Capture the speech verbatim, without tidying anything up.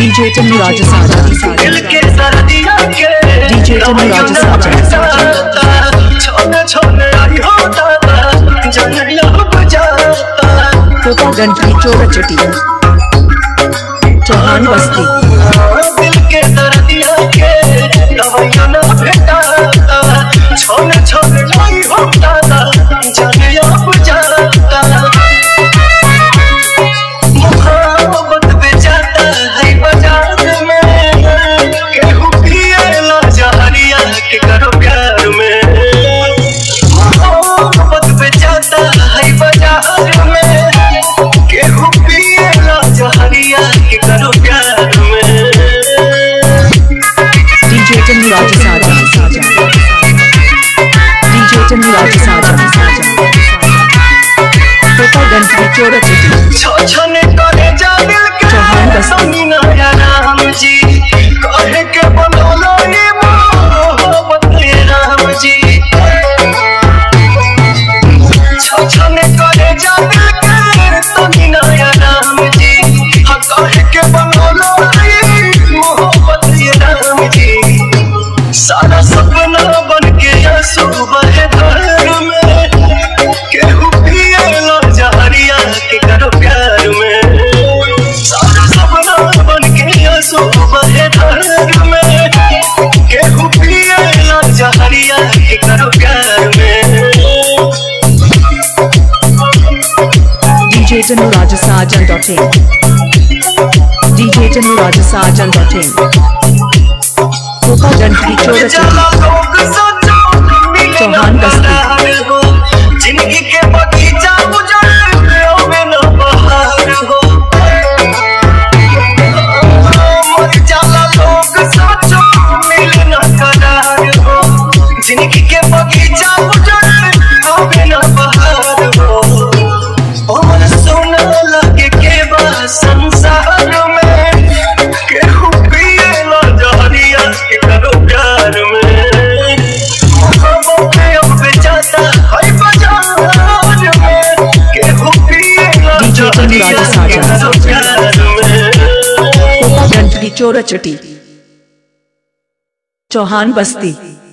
DJ Tannu राजसाजा दिल के सरदिया के डीजे टन्नू राजसाजा छोने छोने आई होता जनया बजाता कोपा गंटी चोरा चटी चौहान बस्ती दिल के सरदिया के दवाइयां ना भेटाता छोने छोने आई होता जनया बजाता मोहब्बत बेचाता है बाजार में केहू पिएला जहरिया के करो प्यार में मोहब्बत बेचाता है बाजार में केहू पिएला जहरिया के करो प्यार में डीजे टन्नू राजसाजा डीजे टन्नू राजसाजा कोपा गंटी चोरा चटी छोछने करे जा दिल के चौहान बस्ती समीना या राम जी कहे के बनोलो ये मोहब्बत ये राम जी छोछने करे जा दिल के समीना या राम जी हाँ कहे के बनोलो ये मोहब्बत ये राम जी सारा सपना बन के आंसू बहे घर में केहू पिएला जहरिया के करो प्यार में सारा सपना बन के आंसू बहे घर में केहू पिएला जहरिया के करो प्यार में डीजे टन्नू राजसाजा डॉट इन डीजे टन्नू राजसाजा डॉट इन कोपा गंटी चोरा चटी चौहान बस्ती जिंदगी के बगीचा उजड़ में न बहार हो मर जाला लोग सोचो मिले न करार हो जिंदगी के बगीचा उजड़ में न बहार हो और सोना लगे के बा संसार में केहू पिएला जहरिया के करो प्यार में डीजे टन्नू राजसाजा कोपा गंटी चोरा चटी चौहान बस्ती।